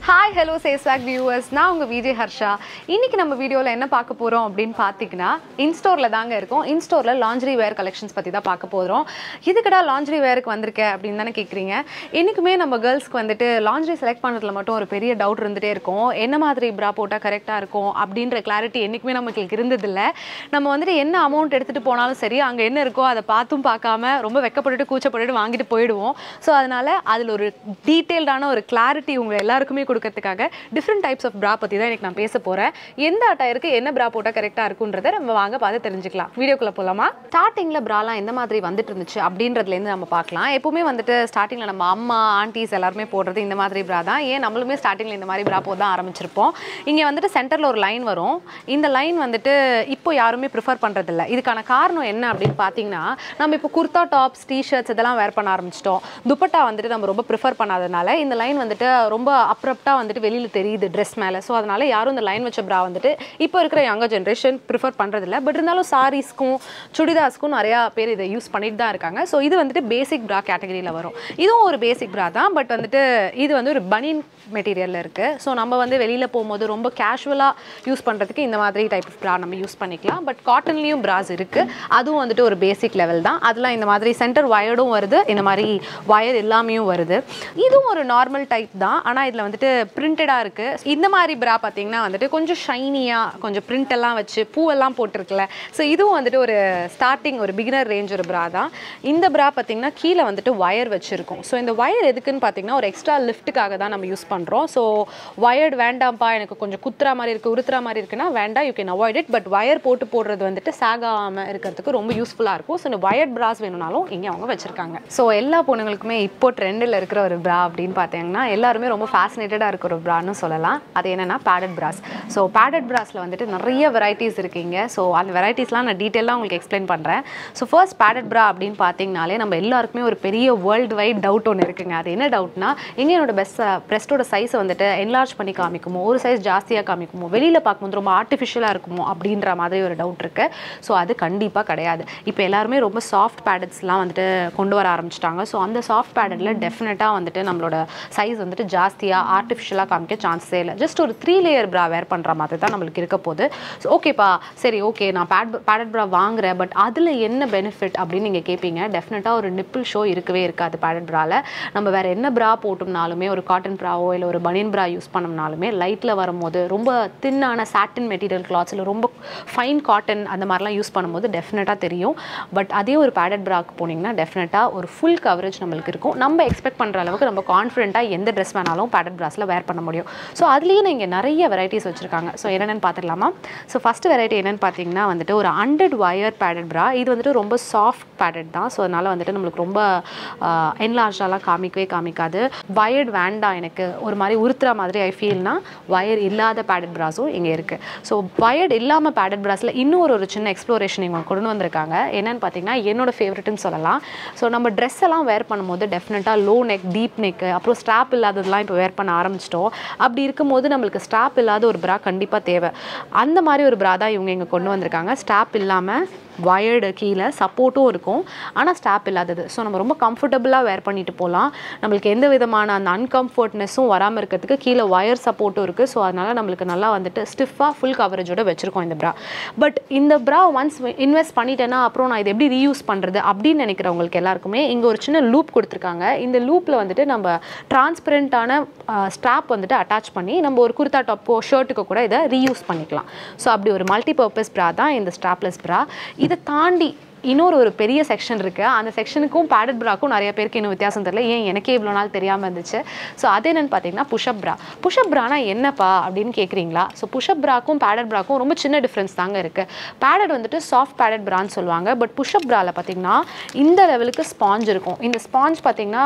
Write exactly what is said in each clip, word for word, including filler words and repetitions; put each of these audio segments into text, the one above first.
Hi, hello, Sayswag viewers. நான் உங்க விஜய் ஹர்ஷா. இன்னைக்கு நம்ம வீடியோல என்ன பார்க்க போறோம் அப்படினு பாத்தீங்கன்னா இன்ஸ்டோர்ல தாங்க இருக்கோம். இன்ஸ்டோர்ல lingerie wear collections பத்தி தான் பார்க்க போறோம். இதுக்குடா lingerie wearக்கு வந்திருக்க அப்படினு தான கேக்குறீங்க. இன்னைக்குமே நம்ம girlsக்கு வந்துட்டு lingerie செலக்ட் பண்றதுல மட்டும் ஒரு பெரிய டவுட் இருந்துட்டே இருக்கும். என்ன மாதிரி bra போட்டா கரெக்ட்டா இருக்கும் அப்படிங்கற clarity என்னைக்குமே நமக்கு இருந்தது இல்ல. நம்ம வந்துட்டு என்ன அமௌண்ட் எடுத்துட்டு போனாலும் சரி அங்க என்ன இருக்கோ அத பாத்தும் பார்க்காம ரொம்ப வெக்கப்பட்டுட்டு கூச்சப்பட்டுட்டு வாங்கிட்டு போய்டுவோம். சோ அதனால அதுல ஒரு டீடைல்டான ஒரு clarity உங்க எல்லாருக்குமே கொடுக்கிறதுக்காக different types of bra பத்தி தான் இன்னைக்கு நான் பேச போறேன். எந்த அட்டையருக்கு என்ன bra போட்டா கரெக்ட்டா இருக்கும்ன்றதை நம்ம வாங்க பார்த்து தெரிஞ்சுக்கலாம். வீடியோக்குள்ள போலாமா? ஸ்டார்டிங்ல braலாம் எந்த மாதிரி வந்துட்டு இருந்துச்சு அப்படின்றதுல இருந்து நம்ம பார்க்கலாம். எப்பவுமே வந்துட்டு ஸ்டார்டிங்ல நம்ம அம்மா ஆன்ட்டிஸ் எல்லாரும் போடுறது இந்த மாதிரி bra தான். ஏன் நம்மளுமே ஸ்டார்டிங்ல இந்த மாதிரி bra போட ஆரம்பிச்சிருப்போம். இங்க வந்துட்டு சென்டர்ல ஒரு லைன் வரும். இந்த லைன் வந்துட்டு இப்போ யாருமே ப்ரிஃபர் பண்றது இல்ல. இதுக்கான காரணம் என்ன அப்படினு பாத்தீங்கன்னா நம்ம இப்போ குர்தா டாப்ஸ் டி-ஷர்ட்ஸ் இதெல்லாம் wear பண்ண ஆரம்பிச்சிட்டோம். துப்பட்டா வந்துட்டு நம்ம ரொம்ப ப்ரிஃபர் பண்ணாதனால இந்த லைன் வந்துட்டு ரொம்ப அப்ரப்டா வந்துட்டு வெளியில தெரியுது Dress மேல. சோ அதனால யாரும் இந்த லைன் வச்ச bra வந்துட்டு இப்போ இருக்கிற younger generation ப்ரிஃபர் பண்றது இல்ல. பட் இருந்தாலும் சாரீஸ்க்கும் சுடிதாஸ்க்கும் நிறைய பேர் இதை யூஸ் பண்ணிட்டு தான் இருக்காங்க. சோ இது வந்துட்டு பேசிக் bra கேட்டகரியில வரும். இதுவும் ஒரு பேசிக் bra தான். பட் வந்துட்டு இது வந்து ஒரு பனியன் மெட்டீரியல்ல இருக்கு. சோ நம்ம வந்து வெளியில போகும்போது ரொம்ப கேஷுவலா யூஸ் பண்றதுக்கு இந்த மாதிரி டைப் ஆஃப் bra நம்ம யூஸ் பண்ணிக்கலாம். பட் காட்டன்லயும் bras இருக்கு. அதுவும் வந்துட்டு ஒரு பேசிக் லெவல் தான். அதெல்லாம் இந்த மாதிரி சென்டர் வயர்டும் வருது. இந்த மாதிரி வயர் எல்லாமேயும் வருது. இதுவும் ஒரு நார்மல் டைப் தான். ஆனா இதுல வந்துட்டு பிரிண்டடா இருக்கு. இந்த மாதிரி bra பாத்தீங்கன்னா வந்துட்டு கொஞ்சம் ஷைனியா கொஞ்சம் பிரிண்ட் எல்லாம் வச்சு பூவெல்லாம் போட்டுருக்குல. சோ இதுவும் வந்துட்டு ஒரு ஸ்டார்டிங் ஒரு பிகினர் ரேஞ்ச் ஒரு bra தான். இந்த bra பாத்தீங்கன்னா கீழே வந்துட்டு வயர் வச்சிருக்கும். சோ இந்த வயர் எதுக்குன்னு பாத்தீங்கன்னா ஒரு எக்ஸ்ட்ரா லிஃப்ட்டுக்காக தான் நம்ம யூஸ் பண்றோம். சோ வயர்ட் வேண்டாம்ப்பா எனக்கு கொஞ்சம் குத்துற மாதிரி இருக்கு உருத்துற மாதிரி இருக்குன்னா வேண்டாம், you can avoid it. But wire போட்டு போடுறது வந்துட்டு சாகாம இருக்கிறதுக்கு ரொம்ப யூஸ்ஃபுல்லா இருக்கும். ஸோ இந்த வயர்ட் பிராஸ் வேணும்னாலும் இங்கே அவங்க வச்சிருக்காங்க. ஸோ எல்லா பொண்ணுங்களுக்குமே இப்போ ட்ரெண்டில் இருக்கிற ஒரு bra அப்படின்னு பார்த்தீங்கன்னா எல்லாருமே ரொம்ப ஃபேசினேட்டடாக இருக்கிற ஒரு braன்னு சொல்லலாம். அது என்னன்னா பேடட் பிராஸ். ஸோ பேடட் பிராஸில் வந்துட்டு நிறைய வெரைட்டிஸ் இருக்குங்க. ஸோ அந்த வெரைட்டிஸ்லாம் நான் டீட்டெயிலாக உங்களுக்கு எக்ஸ்பிளைன் பண்ணுறேன். ஸோ ஃபர்ஸ்ட் பேடட் bra அப்படின்னு பார்த்தீங்கனாலே நம்ம எல்லாருக்குமே ஒரு பெரிய வேர்ல்டு வைட் டவுட் ஒன்று இருக்குங்க. அது என்ன டவுட்னா எங்கே என்னோட பெஸ்ட் பிரெஸ்டோட சைஸை வந்துட்டு என்லார்ஜ் பண்ணி காமிக்குமோ, ஒரு சைஸ் ஜாஸ்தியாக காமிக்குமோ, வெளியில் பார்க்கும்போது ரொம்ப ஆர்டிஃபிஷியலாக இருக்குமோ அப்படின்ற மாதிரி ஒரு டவுட் இருக்கு. ஸோ அது கண்டிப்பாக கிடையாது. இப்போ எல்லாருமே ரொம்ப சாஃப்ட் பேடட்ஸ்லாம் வந்துட்டு கொண்டு வர ஆரம்பிச்சிட்டாங்க. ஸோ அந்த சாஃப்ட் பேடட்ல டெஃபினட்டாக வந்துட்டு நம்மளோட சைஸ் வந்துட்டு ஜாஸ்தியாக ஆர்டிஃபிஷியலாக காமிக்க சான்ஸே இல்லை. ஜஸ்ட் ஒரு த்ரீ லேயர் bra வேர் பண்ணுற மாதிரி தான் நம்மளுக்கு இருக்க போகுது. ஸோ ஓகேப்பா சரி ஓகே நான் பேட் பேடட் bra வாங்குறேன். பட் அதில் என்ன பெனிஃபிட் அப்படின்னு நீங்கள் கேட்பீங்க. டெஃபினட்டாக ஒரு நிப்பிள் ஷோ இருக்கவே இருக்காது பேடட் braல. நம்ம வேறு என்ன bra போட்டோம்னாலுமே ஒரு காட்டன் ப்ராவோ இல்லை ஒரு பனியன் bra யூஸ் பண்ணோம்னாலுமே லைட்டில் வரும்போது ரொம்ப தின்னான சாட்டின் மெட்டீரியல் கிளாத்ஸ் இல்லை ரொம்ப ஃபைன் காட்டன் அந்த மாதிரிலாம் யூஸ் பண்ணும்போது டெஃபினட்டாக தெரியும். பட் அதே ஒரு பேடட் braக்கு போனீங்கன்னா டெஃபினட்டாக ஒரு ஃபுல் கவரேஜ் நம்மளுக்கு இருக்கும். நம்ம எக்ஸ்பெக்ட் பண்ணுற அளவுக்கு நம்ம கான்ஃபிடென்ட்டாக எந்த ட்ரெஸ் வேணாலும் பேடட் braஸில் வேர் பண்ண முடியும். ஸோ அதுலேயே நீங்கள் நிறைய வெரைட்டிஸ் வச்சுருக்காங்க. ஸோ என்னென்னு பார்த்துடலாமா? ஸோ ஃபஸ்ட்டு வெரைட்டி என்னென்னு பார்த்தீங்கன்னா வந்துட்டு ஒரு ஹண்ட்ரட் வயர் பேடட் bra. இது வந்துட்டு ரொம்ப சாஃப்ட் பேடட் தான். ஸோ அதனால் வந்துட்டு நம்மளுக்கு ரொம்ப என்லார்ஜாலாம் காமிக்கவே காமிக்காது. வயர்ட் வேண்டாம் எனக்கு ஒரு மாதிரி உறுத்துற மாதிரி ஐ ஃபீல்னா வயர் இல்லாத பேடட் braஸும் இங்கே இருக்குது. ஸோ வயர்ட் இல்லாமல் பேடட் braஸில் இன்னொரு ஒரு சின்ன எக்ஸ்ப்ளோரேஷன் இவங்க கொண்டு வந்திருக்காங்க. என்னென்னு பார்த்தீங்கன்னா என்னோட ஃபேவரட்னு சொல்லலாம். ஸோ நம்ம ட்ரெஸ் எல்லாம் வேர் பண்ணும்போது டெஃபினட்டாக லோ நெக் டீப் நெக் அப்புறம் ஸ்ட்ராப் இல்லாததெல்லாம் இப்போ வேர் பண்ண ஆரம்பிச்சிட்டோம். அப்படி இருக்கும்போது நம்மளுக்கு ஸ்ட்ராப் இல்லாத ஒரு bra கண்டிப்பாக தேவை. அந்த மாதிரி ஒரு bra தான் இவங்க இங்கே கொண்டு வந்திருக்காங்க. ஸ்ட்ராப் இல்லாமல் வயர்டு கீழே சப்போர்ட்டும் இருக்கும் ஆனால் ஸ்டாப் இல்லாதது. ஸோ நம்ம ரொம்ப கம்ஃபர்டபுளாக வேர் பண்ணிட்டு போகலாம். நம்மளுக்கு எந்த விதமான அந்த அன்கம்ஃபர்ட்னஸும் வராமல் இருக்கிறதுக்கு கீழே வயர் சப்போர்ட்டும் இருக்குது. ஸோ அதனால் நம்மளுக்கு நல்லா வந்துட்டு ஸ்டிஃபாக ஃபுல் கவரேஜோட வச்சுருக்கோம் இந்த bra. பட் இந்த bra ஒன்ஸ் இன்வெஸ்ட் பண்ணிட்டேன்னா அப்புறம் நான் இதை எப்படி ரீயூஸ் பண்ணுறது அப்படின்னு நினைக்கிறவங்களுக்கு எல்லாருக்குமே இங்கே ஒரு சின்ன லூப் கொடுத்துருக்காங்க. இந்த லூப்பில் வந்துட்டு நம்ம டிரான்ஸ்பரண்ட்டான ஸ்ட்ராப் வந்துட்டு அட்டாச் பண்ணி நம்ம ஒரு குர்தா டாப்போ ஷர்ட்டுக்கோ கூட இதை ரீயூஸ் பண்ணிக்கலாம். ஸோ அப்படி ஒரு மல்டி பர்பஸ் bra தான் இந்த ஸ்ட்ராப்லெஸ் bra. இதை தாண்டி இன்னொரு ஒரு பெரிய செக்ஷன் இருக்குது. அந்த செக்ஷனுக்கும் பேடட் braக்கும் நிறைய பேருக்கு இன்னும் வித்தியாசம் தெரியல. ஏன் எனக்கே இவ்வளோ நாள் தெரியாமல் இருந்துச்சு. ஸோ அது என்னென்னு பார்த்தீங்கன்னா புஷ்அப் bra. புஷ்அப் braனா என்னப்பா அப்படின்னு கேட்குறீங்களா? ஸோ புஷ்அப் braக்கும் பேடட் braக்கும் ரொம்ப சின்ன டிஃப்ரென்ஸ் தாங்க இருக்குது. பேடட் வந்துட்டு சாஃப்ட் பேடட் braன்னு சொல்லுவாங்க. பட் புஷ்அப் braல பார்த்தீங்கன்னா இந்த லெவலுக்கு ஸ்பாஞ்ச் இருக்கும். இந்த ஸ்பாஞ்ச் பார்த்தீங்கன்னா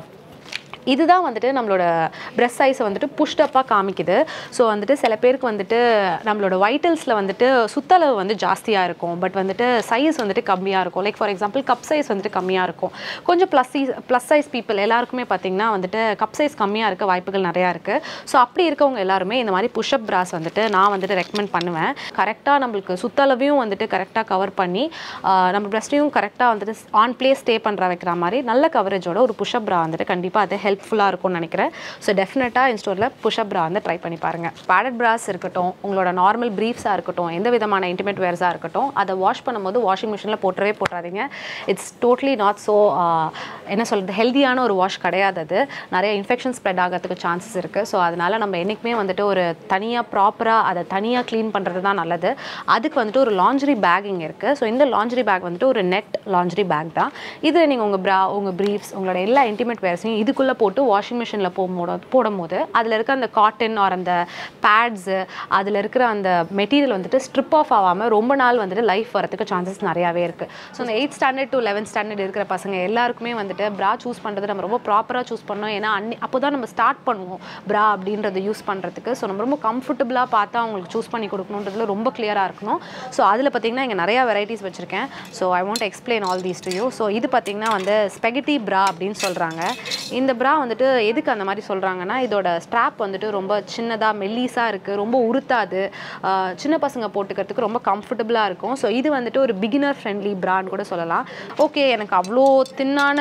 இதுதான் வந்துட்டு நம்மளோட பிரெஸ்ட் சைஸை வந்துட்டு புஷ்டப்பாக காமிக்குது. ஸோ வந்துட்டு சில பேருக்கு வந்துட்டு நம்மளோட வைட்டல்ஸில் வந்துட்டு சுத்தளவு வந்து ஜாஸ்தியாக இருக்கும். பட் வந்துட்டு சைஸ் வந்துட்டு கம்மியாக இருக்கும். Like for example cup size வந்துட்டு கம்மியாக இருக்கும். கொஞ்சம் plus size plus size people எல்லாருக்குமே பார்த்திங்கன்னா வந்துட்டு கப் சைஸ் கம்மியாக இருக்க வாய்ப்புகள் நிறையா இருக்குது. ஸோ அப்படி இருக்கவங்க எல்லாருமே இந்த மாதிரி புஷ்அப் பிராஸ் வந்துட்டு நான் வந்துட்டு ரெக்கமெண்ட் பண்ணுவேன். கரெக்டாக நம்மளுக்கு சுத்தளவையும் வந்துட்டு கரெக்டாக கவர் பண்ணி நம்ம பிரெஸ்ட்டையும் கரெக்டாக வந்துட்டு ஆன் பிளேஸ் ஸ்டே பண்ணுற வைக்கிற மாதிரி நல்ல கவரேஜோட ஒரு புஷ்அப் பிரா வந்துட்டு கண்டிப்பாக அது ஹெல்ப் ஹெல்ப்ஃபுல்லாக இருக்கும்னு நினைக்கிறேன். ஸோ டெஃபினட்டாக இன்ஸ்டோரில் புஷ்அப் ப்ரா வந்து ட்ரை பண்ணி பாருங்கள். பேடட் ப்ராஸ் இருக்கட்டும், உங்களோட நார்மல் ப்ரீஃப்ஸாக இருக்கட்டும், எந்த விதமான இன்டிமேட் வேர்ஸாக இருக்கட்டும், அதை வாஷ் பண்ணும்போது வாஷிங் மிஷினில் போட்டுறவே போட்டுறாதீங்க. இட்ஸ் டோட்லி நாட் ஸோ என்ன சொல்கிறது, ஹெல்தியான ஒரு வாஷ் கிடையாது. அது நிறைய இன்ஃபெக்ஷன் ஸ்ப்ரெட் ஆகிறதுக்கு சான்சஸ் இருக்குது. ஸோ அதனால் நம்ம என்றைக்குமே வந்துட்டு ஒரு தனியாக ப்ராப்பராக அதை தனியாக க்ளீன் பண்ணுறது தான் நல்லது. அதுக்கு வந்துட்டு ஒரு லாண்ட்ரி பேக் இங்கே இருக்குது. ஸோ இந்த லாண்ட்ரி பேக் வந்துட்டு ஒரு நெட் லாண்ட்ரி பேக் தான். இதில் நீங்கள் உங்கள் ப்ரா, உங்கள் ப்ரீஃப்ஸ், உங்களோட எல்லா இன்டிமேட் வேர்ஸையும் இதுக்குள்ளே போட்டு வாஷிங் மிஷினில் போகும்போது போடும்போது அதில் இருக்க அந்த காட்டன் ஆர் அந்த பேட்ஸு, அதில் இருக்கிற அந்த மெட்டீரியல் வந்துட்டு ஸ்ட்ரிப் ஆஃப் ஆகாமல் ரொம்ப நாள் வந்துட்டு லைஃப் வரதுக்கு சான்சஸ் நிறையாவே இருக்குது. ஸோ இந்த eight standard to eleventh standard இருக்கிற பசங்க எல்லாருக்குமே வந்துட்டு ப்ரா சூஸ் பண்ணுறது நம்ம ரொம்ப ப்ராப்பராக சூஸ் பண்ணோம். ஏன்னா அன்னி அப்போ தான் நம்ம ஸ்டார்ட் பண்ணுவோம் ப்ரா அப்படின்றத யூஸ் பண்ணுறதுக்கு. ஸோ நம்ம ரொம்ப கம்ஃபர்டபுளாக பார்த்தா அவங்களுக்கு சூஸ் பண்ணி கொடுக்கணுன்றதுல ரொம்ப கிளியராக இருக்கணும். ஸோ அதில் பார்த்தீங்கன்னா இங்கே நிறையா வெரைட்டிஸ் வச்சுருக்கேன். So I want explain all these to you. So இது பார்த்தீங்கன்னா வந்து ஸ்பெகட்டி ப்ரா அப்படின்னு சொல்கிறாங்க. இந்த ப்ரா வந்துட்டு எதுக்கு அந்த மாதிரி சொல்கிறாங்கன்னா, இதோட ஸ்ட்ராப் வந்துட்டு ரொம்ப சின்னதாக மெல்லிஸாக இருக்குது, ரொம்ப உருத்தாது, சின்ன பசங்க போட்டுக்கிறதுக்கு ரொம்ப கம்ஃபர்டபுளாக இருக்கும். ஸோ இது வந்துட்டு ஒரு பிகினர் ஃப்ரெண்ட்லி ப்ரான்னு கூட சொல்லலாம். ஓகே, எனக்கு அவ்வளோ தின்னான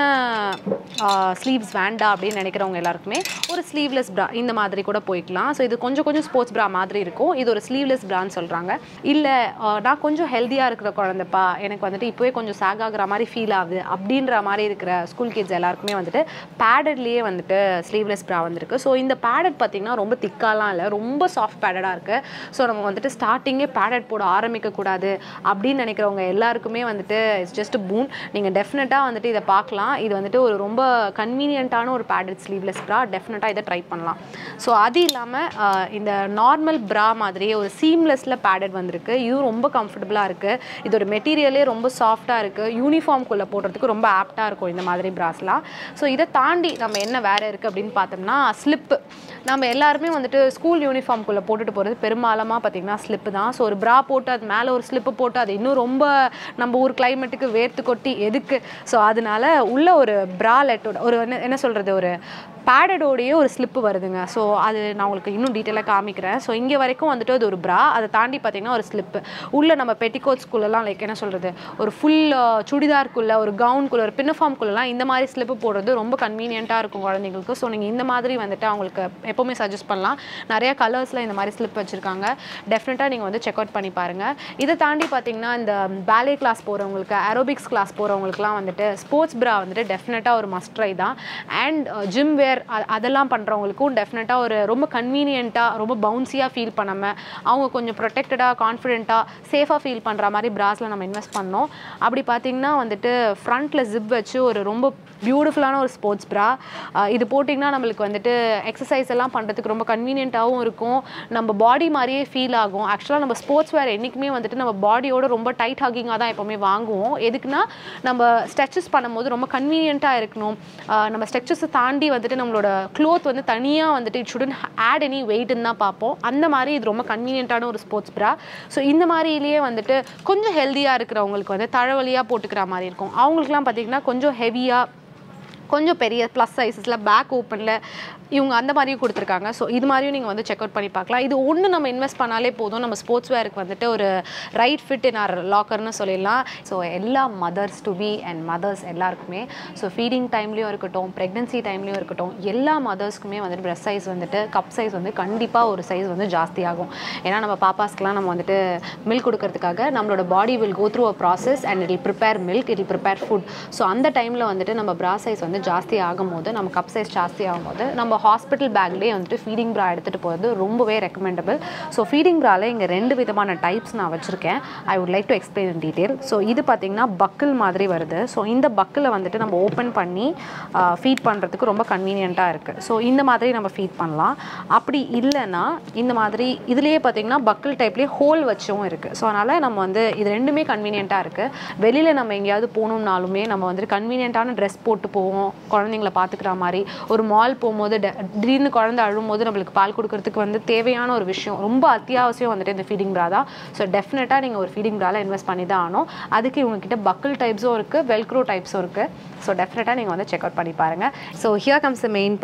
ஸ்லீவ்ஸ் வேண்டாம் அப்படின்னு நினைக்கிறவங்க எல்லாருக்குமே ஒரு ஸ்லீவ்லெஸ் ப்ரா இந்த மாதிரி கூட போய்க்கலாம். ஸோ இது கொஞ்சம் கொஞ்சம் ஸ்போர்ட்ஸ் ப்ரா மாதிரி இருக்கும். இது ஒரு ஸ்லீவ்லெஸ் ப்ரான்னு சொல்கிறாங்க. இல்லை நான் கொஞ்சம் ஹெல்த்தியாக இருக்கிற குழந்தைப்பா, எனக்கு வந்துட்டு இப்போவே கொஞ்சம் சாக் ஆகிற மாதிரி ஃபீல் ஆகுது அப்படின்ற மாதிரி இருக்கிற ஸ்கூல் கிட்ஸ் எல்லாருக்குமே வந்துட்டு பேடட்லேயே வந்துட்டு ஸ்லீவ்லெஸ் ப்ரா வந்துருக்கு. ஸோ இந்த பேடட் பார்த்திங்கன்னா ரொம்ப திக்காலாம் இல்லை, ரொம்ப சாஃப்ட் பேடடாக இருக்குது. ஸோ நம்ம வந்துட்டு ஸ்டார்டிங்கே பேடட் போட ஆரம்பிக்கக்கூடாது அப்படின்னு நினைக்கிறவங்க எல்லாருக்குமே வந்துட்டு இட்ஸ் ஜஸ்ட் பூன். நீங்கள் டெஃபினட்டாக வந்துட்டு இதை பார்க்கலாம். இது வந்துட்டு ஒரு ரொம்ப கன்வீனியன்ட்டான ஒரு பேடட் ஸ்லீவ்லெஸ் ப்ரா. டெஃபினட்டாக இதை ட்ரை பண்ணலாம். ஸோ அது இல்லாமல் இந்த நார்மல் ப்ரா மாதிரியே ஒரு சீம்லெஸில் பேடட் வந்திருக்கு. இதுவும் ரொம்ப கம்ஃபர்டபுளாக இருக்குது. இதோட மெட்டீரியலே ரொம்ப சாஃப்டாக இருக்குது. யூனிஃபார்ம்குள்ளே போடுறதுக்கு ரொம்ப ஆப்டாக இருக்கும் இந்த மாதிரி ப்ராஸ்லாம். ஸோ இதை தாண்டி நம்ம என்ன வேறு இருக்குது அப்படின்னு பார்த்தோம்னா ஸ்லிப்பு. நம்ம எல்லாருமே வந்துட்டு ஸ்கூல் யூனிஃபார்ம்குள்ளே போட்டுட்டு போகிறது பெரும்பாலமாக பார்த்திங்கன்னா ஸ்லிப்பு தான். ஸோ ஒரு ப்ரா போட்டு அது மேலே ஒரு ஸ்லிப்பு போட்டு அது இன்னும் ரொம்ப நம்ம ஊர் கிளைமேட்டுக்கு வேர்த்து கொட்டி எதுக்கு. ஸோ அதனால உள்ள ஒரு ப்ராலெட்டோட ஒரு என்ன என்ன சொல்கிறது, ஒரு பேடடோடையே ஒரு ஸ்லிப்பு வருதுங்க. ஸோ அது நான் உங்களுக்கு இன்னும் டீட்டெயிலாக காமிக்கிறேன். ஸோ இங்கே வரைக்கும் வந்துட்டு அது ஒரு ப்ரா, அதை தாண்டி பார்த்திங்கன்னா ஒரு ஸ்லிப்பு. உள்ளே நம்ம பெட்டிகோட்ஸ்குள்ளெல்லாம் லைக் என்ன சொல்கிறது, ஒரு ஃபுல் சுடிதார்க்குள்ளே, ஒரு கவுனுக்குள்ளே, ஒரு பின்னஃபார்ம்குள்ளெலாம் இந்த மாதிரி ஸ்லிப்பு போடுறது ரொம்ப கன்வீனியண்ட்டாக இருக்கும் குழந்தைங்களுக்கு. ஸோ நீங்கள் இந்த மாதிரி வந்துட்டு அவங்களுக்கு எப்போவுமே சஜஸ்ட் பண்ணலாம். நிறையா கலர்ஸில் இந்த மாதிரி ஸ்லிப் வச்சுருக்காங்க. டெஃபினட்டாக நீங்கள் வந்து செக் அவுட் பண்ணி பாருங்கள். இதை தாண்டி பார்த்திங்கன்னா இந்த பேலே கிளாஸ் போகிறவங்களுக்கு, ஏரோபிக்ஸ் கிளாஸ் போகிறவங்களுக்குலாம் வந்துட்டு ஸ்போர்ட்ஸ் ப்ரா வந்துட்டு டெஃபினட்டாக ஒரு மஸ்ட் ட்ரை தான். அண்ட் ஜிம் வேர் அதெல்லாம் பண்ணுறவங்களுக்கும் டெஃபினட்டாக ஒரு ரொம்ப கன்வீனியண்ட்டாக, ரொம்ப பவுன்ஸியாக ஃபீல் பண்ணாமல் அவங்க கொஞ்சம் ப்ரொடெக்டடாக, கான்ஃபிடென்ட்டாக, சேஃபாக ஃபீல் பண்ணுற மாதிரி ப்ராஸில் நம்ம இன்வெஸ்ட் பண்ணோம். அப்படி பார்த்திங்கன்னா வந்துட்டு ஃப்ரண்ட்டில் ஜிப் வச்சு ஒரு ரொம்ப பியூட்டிஃபுல்லான ஒரு ஸ்போர்ட்ஸ் ப்ரா. இது போட்டிங்கன்னா நம்மளுக்கு வந்துட்டு எக்ஸசைஸ் எல்லாம் பண்ணுறதுக்கு ரொம்ப கன்வீனியண்ட்டாகவும் இருக்கும். நம்ம பாடி மாதிரியே ஃபீல் ஆகும். ஆக்சுவலாக நம்ம ஸ்போர்ட்ஸ் வேர் என்றைக்குமே வந்துட்டு நம்ம பாடியோட ரொம்ப டைட் ஹக்கிங்காக தான் எப்போவுமே வாங்குவோம். எதுக்குன்னா நம்ம ஸ்ட்ரெச்சஸ் பண்ணும்போது ரொம்ப கன்வீனியண்ட்டாக இருக்கணும். நம்ம ஸ்ட்ரெச்சஸை தாண்டி வந்துட்டு நம்மளோட க்ளோத் வந்து தனியாக வந்துட்டு இட் ஷுடன் ஆட் எனி வெயிட்னு தான் பார்ப்போம். அந்த மாதிரி இது ரொம்ப கன்வீனியண்ட்டான ஒரு ஸ்போர்ட்ஸ் ப்ரா. ஸோ இந்த மாதிரிலேயே வந்துட்டு கொஞ்சம் ஹெல்த்தியாக இருக்கிறவங்களுக்கு வந்து தழவலியாக போட்டுக்கிற மாதிரி இருக்கும். அவங்களுக்குலாம் பார்த்திங்கன்னா கொஞ்சம் ஹெவியாக, கொஞ்சம் பெரிய ப்ளஸ் சைஸஸில் பேக் ஓப்பனில் இவங்க அந்த மாதிரியும் கொடுத்துருக்காங்க. ஸோ இது மாதிரியும் நீங்கள் வந்து செக் அவுட் பண்ணி பார்க்கலாம். இது ஒன்று நம்ம இன்வெஸ்ட் பண்ணாலே போதும், நம்ம ஸ்போர்ட்ஸ் வேருக்கு வந்துட்டு ஒரு ரைட் ஃபிட் இன் ஆர் லாக்கர்னு சொல்லிடலாம். ஸோ எல்லா mothers to be and mothers எல்லாருக்குமே, ஸோ ஃபீடிங் டைம்லேயும் இருக்கட்டும், ப்ரெக்னன்சி டைம்லேயும் இருக்கட்டும், எல்லா மதர்ஸ்க்குமே வந்துட்டு ப்ரெஸ்ட் சைஸ் வந்துட்டு கப் சைஸ் வந்து கண்டிப்பாக ஒரு சைஸ் வந்து ஜாஸ்தியாகும். ஏன்னா நம்ம பாப்பாஸ்க்கெலாம் நம்ம வந்துட்டு மில்க் கொடுக்கறதுக்காக நம்மளோட body will go through a process and it will prepare milk, it will prepare food. So அந்த டைமில் வந்துட்டு நம்ம ப்ரா சைஸ் வந்து ஜாஸ்தி ஆகும்போது, நம்ம கப் சைஸ் ஜாஸ்தி ஆகும்போது நம்ம ஹாஸ்பிட்டல் பேக்லேயே வந்துட்டு ஃபீடிங் ப்ரா எடுத்துகிட்டு போகிறது ரொம்பவே ரெக்கமெண்டபிள். ஸோ ஃபீடிங் ப்ராவில் இங்கே ரெண்டு விதமான டைப்ஸ் நான் வச்சுருக்கேன். I would like to explain in detail. So இது பார்த்திங்கன்னா பக்கிள் மாதிரி வருது. ஸோ இந்த பக்கிளை வந்துட்டு நம்ம ஓப்பன் பண்ணி ஃபீட் பண்ணுறதுக்கு ரொம்ப கன்வீனியண்ட்டாக இருக்குது. ஸோ இந்த மாதிரி நம்ம ஃபீட் பண்ணலாம். அப்படி இல்லைன்னா இந்த மாதிரி இதுலேயே பார்த்திங்கன்னா பக்கிள் டைப்லேயே ஹோல் வச்சும் இருக்குது. ஸோ அதனால் நம்ம வந்து இது ரெண்டுமே கன்வீனியண்ட்டாக இருக்குது. வெளியில் நம்ம எங்கேயாவது போகணுன்னாலுமே நம்ம வந்துட்டு கன்வீனியண்ட்டான ட்ரெஸ் போட்டு போவோம், குழந்தைங்களை பார்த்துக்கிற மாதிரி. ஒரு மால் போகும்போது திடீர்னு குழந்தை அழும்போது நம்மளுக்கு பால் கொடுக்கறதுக்கு வந்து தேவையான ஒரு விஷயம், ரொம்ப அத்தியாவசியம் வந்துட்டு இந்த ஃபீடிங் ப்ரா தான். ஸோ டெஃபினட்டாக நீங்கள் ஒரு ஃபீடிங் ப்ராவில் இன்வெஸ்ட் பண்ணி தான் ஆகணும். அதுக்கு இவங்ககிட்ட பக்கிள் டைப்ஸும் இருக்குது, வெல்க்ரோ டைப்ஸும் இருக்குது. ஸோ டெஃபினட்டாக நீங்கள் வந்து செக் அவுட் பண்ணி பாருங்கள். So here comes the main part.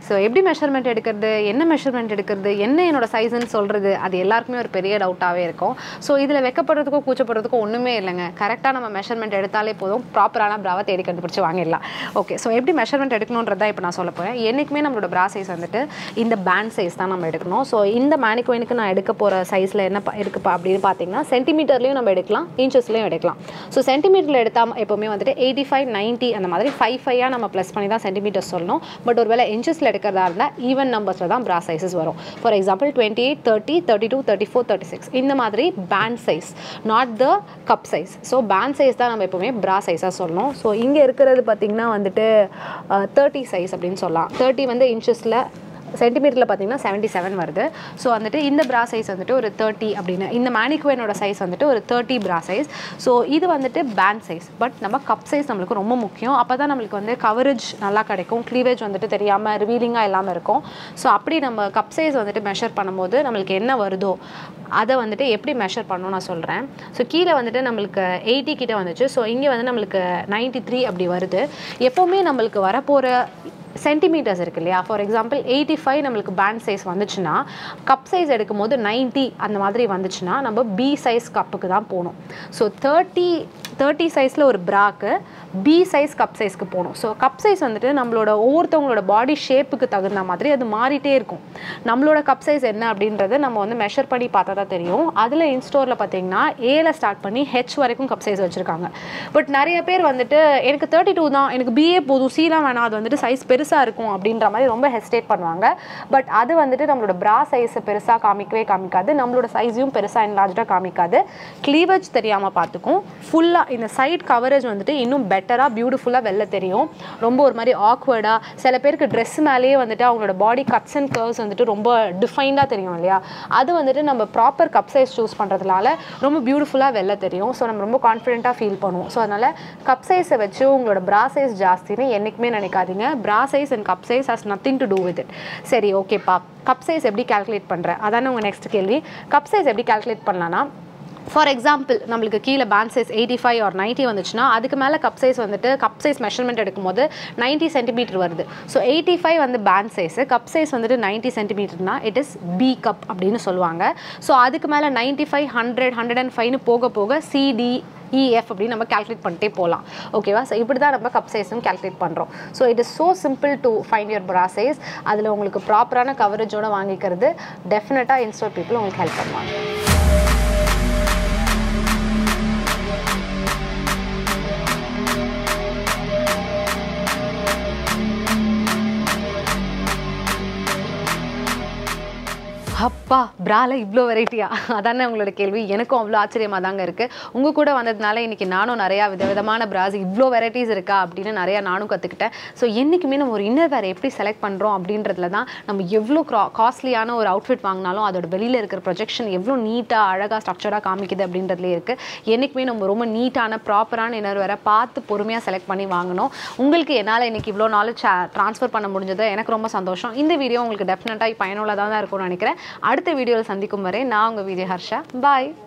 So எப்படி மெஷர்மெண்ட் எடுக்கிறது, என்ன மெஷர்மெண்ட் எடுக்கிறது, என்ன என்னோட சைஸ்ன்னு சொல்கிறது, அது எல்லாருக்குமே ஒரு பெரிய டவுட்டாகவே இருக்கும். ஸோ இதில் வெக்கப்படுறதுக்கோ கூச்சப்படுறதுக்கோ ஒன்றுமே இல்லைங்க. கரெக்டாக நம்ம மெஷர்மெண்ட் எடுத்தாலே போதும், ப்ராப்பரான ப்ராவை தேடி கண்டுபிடிச்சி வாங்கிடலாம். ஓகே, ஸோ எப்படி மெஷர்மெண்ட் எடுக்கணுன்றதா இப்போ நான் சொல்ல போகிறேன். என்றைக்குமே நம்மளோட ப்ரா சைஸ் வந்துட்டு இந்த பேண்ட் சைஸ் தான் நம்ம எடுக்கணும். ஸோ இந்த மேனிக்வைனுக்கு நான் எடுக்க போகிற சைஸில் என்ன இருக்குப்பா அப்படின்னு பார்த்தீங்கன்னா, சென்டிமீட்டர்லேயும் நம்ம எடுக்கலாம், இன்ச்சஸ்லையும் எடுக்கலாம். ஸோ சென்டிமீட்டரில் எடுத்தால் எப்போவுமே வந்துட்டு எயிட்டி ஃபைவ் நைன்ட்டி அந்த மாதிரி ஃபைவ் ஃபைவாக நம்ம ப்ளஸ் பண்ணி தான் சென்டிமீட்டர்ஸ் சொல்லணும். பட் ஒரு வேளை இன்ச்சஸில் எடுக்கிறதா இருந்தால் ஈவன் நம்பர்ஸில் தான் ப்ரா சைஸஸ் வரும். For example twenty eight thirty thirty two thirty four thirty six இந்த மாதிரி band size, not the cup size. So band size தான் நம்ம எப்போவுமே ப்ரா சைஸாக சொல்லணும். ஸோ இங்கே இருக்கிறது பார்த்திங்கன்னா வந்துட்டு தேர்ட்டி சைஸ் அப்படின்னு சொல்லலாம். தேர்ட்டி வந்து இன்ச்சஸில், சென்டிமீட்டரில் பார்த்தீங்கன்னா செவன்ட்டி செவன் வருது. ஸோ வந்துட்டு இந்த ப்ரா சைஸ் வந்துட்டு ஒரு தேர்ட்டி அப்படின்னு, இந்த மேனிக்வைனோட சைஸ் வந்துட்டு ஒரு தேர்ட்டி ப்ரா சைஸ். ஸோ இது வந்துட்டு பேண்ட் சைஸ். பட் நம்ம கப் சைஸ் நம்மளுக்கு ரொம்ப முக்கியம். அப்போ தான் நம்மளுக்கு வந்து கவரேஜ் நல்லா கிடைக்கும், க்ளீவேஜ் வந்துட்டு தெரியாமல் ரிவீலிங்காக இல்லாமல் இருக்கும். ஸோ அப்படி நம்ம கப் சைஸ் வந்துட்டு மெஷர் பண்ணும்போது நம்மளுக்கு என்ன வருதோ அதை வந்துட்டு எப்படி மெஷர் பண்ணணும் நான் சொல்கிறேன். ஸோ கீழே வந்துட்டு நம்மளுக்கு எயிட்டி கிட்ட வந்துச்சு. ஸோ இங்கே வந்து நம்மளுக்கு நைன்ட்டி த்ரீ அப்படி வருது. எப்போவுமே நம்மளுக்கு வரப்போகிற சென்டிமீட்டர்ஸ் இருக்கு இல்லையா, ஃபார் எக்ஸாம்பிள் எயிட்டி ஃபைவ் நம்மளுக்கு பேண்ட் சைஸ் வந்துச்சுன்னா, கப் சைஸ் எடுக்கும் போது நைன்ட்டி அந்த மாதிரி வந்துச்சுன்னா நம்ம பி சைஸ் கப்புக்கு தான் போகணும். ஸோ தேர்ட்டி தேர்ட்டி சைஸில் ஒரு ப்ராக்கு பி சைஸ் கப் சைஸ்க்கு போகணும். ஸோ கப் சைஸ் வந்துட்டு நம்மளோட ஒவ்வொருத்தவங்களோட பாடி ஷேப்புக்கு தகுந்த மாதிரி அது மாறிட்டே இருக்கும். நம்மளோட கப் சைஸ் என்ன அப்படின்றத நம்ம வந்து மெஷர் பண்ணி பார்த்தா தான் தெரியும். அதில் இன்ஸ்டோரில் பார்த்தீங்கன்னா ஏல ஸ்டார்ட் பண்ணி ஹெச் வரைக்கும் கப் சைஸ் வச்சுருக்காங்க. பட் நிறைய பேர் வந்துட்டு எனக்கு தேர்ட்டி டூ தான், எனக்கு பிஏ போதும், சீலாம் வேணாம், அது வந்துட்டு சைஸ் பெருசாக இருக்கும் அப்படின்ற மாதிரி ரொம்ப ஹெசிடேட் பண்ணுவாங்க. பட் அது வந்துட்டு நம்மளோட ப்ரா சைஸை பெருசாக காமிக்கவே காமிக்காது, நம்மளோட சைஸையும் பெருசாக என்லார்ஜாக காமிக்காது. க்ளீவேஜ் தெரியாமல் பார்த்துக்கும். ஃபுல்லாக இந்த சைட் கவரேஜ் வந்துட்டு இன்னும் பெட்டராக பியூட்டிஃபுல்லாக வெளில தெரியும். ரொம்ப ஒரு மாதிரி ஆக்வர்டாக, சில பேருக்கு ட்ரெஸ் மேலேயே வந்துட்டு அவங்களோட பாடி கட்ஸ் அண்ட் கர்வ்ஸ் வந்துட்டு ரொம்ப டிஃபைன்டாக தெரியும் இல்லையா, அது வந்துட்டு நம்ம ப்ராப்பர் கப் சைஸ் சூஸ் பண்ணுறதுனால ரொம்ப பியூட்டிஃபுல்லாக வெளில தெரியும். ஸோ நம்ம ரொம்ப கான்ஃபிடென்ட்டாக ஃபீல் பண்ணுவோம். ஸோ அதனால் கப் சைஸை வச்சு உங்களோட ப்ரா சைஸ் ஜாஸ்தின்னு என்றைக்குமே நினைக்காதீங்க. Bra size and cup size has nothing to do with it. சரி, ஓகேப்பா, கப் சைஸ் எப்படி கால்குலேட் பண்ணுறேன், அதானே உங்கள் நெக்ஸ்ட் கேள்வி. கப் சைஸ் எப்படி கால்குலேட் பண்ணலான்னா, ஃபார் எக்ஸாம்பிள் நம்மளுக்கு கீழே band size eighty five or ninety வந்துச்சுன்னா, அதுக்கு மேலே கப் சைஸ் வந்துட்டு கப் சைஸ் மெஷர்மெண்ட் எடுக்கும்போது நைன்ட்டி சென்டிமீட்டர் வருது. ஸோ எயிட்டி ஃபைவ் வந்து பேண்ட் சைஸு, கப் சைஸ் வந்துட்டு நைன்ட்டி சென்டிமீட்டர்னா இட் இஸ் பி கப் அப்படின்னு சொல்லுவாங்க. ஸோ அதுக்கு மேலே ninety five hundred hundred and ஃபைவ்னு போக போக சிடி இஎஃப் அப்படின்னு நம்ம கால்குலேட் பண்ணிட்டே போகலாம். ஓகேவா? ஸோ இப்படி தான் நம்ம கப் சைஸும் கால்குலேட் பண்ணுறோம். So it is so simple to find your bra size. அதில் உங்களுக்கு ப்ராப்பரான கவரேஜோடு வாங்கிக்கிறது டெஃபினட்டாக இன்ஸ்டோர் பீப்புள் உங்களுக்கு ஹெல்ப் பண்ணுவாங்க. அப்பா, ப்ரால இவ்வளோ வெரைட்டியா, அதானே உங்களோட கேள்வி. எனக்கும் அவ்வளோ ஆச்சரியமாக தாங்க இருக்குது. உங்கள் கூட வந்ததுனால இன்றைக்கி நானும் நிறையா விதவிதமான ப்ராஸ், இவ்வளோ வெரைட்டிஸ் இருக்கா அப்படின்னு நிறையா நானும் கற்றுக்கிட்டேன். ஸோ என்றைக்குமே நம்ம ஒரு இன்னர் வேர் எப்படி செலக்ட் பண்ணுறோம் அப்படின்றதுல தான் நம்ம எவ்வளோ க்ரா காஸ்ட்லியான ஒரு அவுட்ஃபிட் வாங்கினாலும் அதோட வெளியில் இருக்கிற ப்ரொஜெக்ஷன் எவ்வளோ நீட்டாக அழகாக ஸ்ட்ரக்சராக காமிக்குது அப்படின்றதுலே இருக்குது. என்றைக்குமே நம்ம ரொம்ப நீட்டான ப்ராப்பரான இன்னர் வேரை பார்த்து பொறுமையாக செலக்ட் பண்ணி வாங்கணும். உங்களுக்கு என்னால் இன்றைக்கி இவ்வளோ நாலேஜ் ட்ரான்ஸ்ஃபர் பண்ண முடிஞ்சது எனக்கு ரொம்ப சந்தோஷம். இந்த வீடியோ உங்களுக்கு டெஃபினட்டாக பயனுள்ளதாக தான் இருக்கும்னு நினைக்கிறேன். அடுத்த வீடியோவில் சந்திக்கும் வரை நான் உங்கள் விஜய் ஹர்ஷா. பாய்.